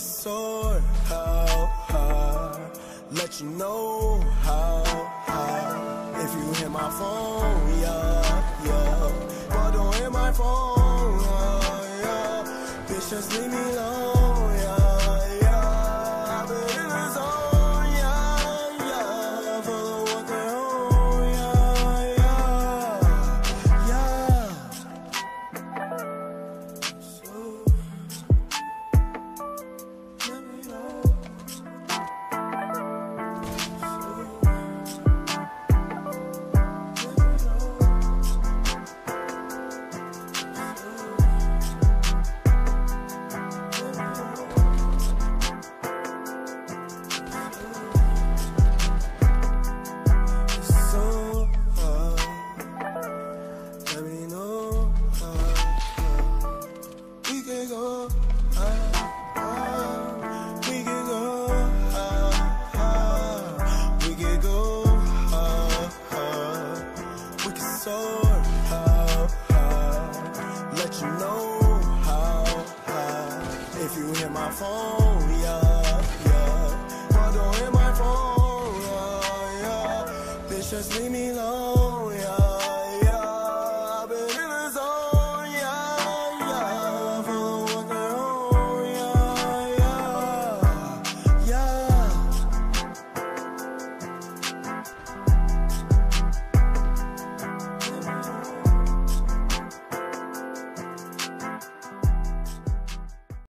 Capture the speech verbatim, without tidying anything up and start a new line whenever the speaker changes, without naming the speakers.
soar how high, let you know how high. If you hit my phone, yeah, yeah, but don't hit my phone, yeah, yeah. Bitch, just leave me alone, yeah, yeah. I've been in the zone, yeah, yeah, for the walk home, yeah, yeah, yeah. So let me know. Soar how high, let you know how high. If you hit my phone, yeah.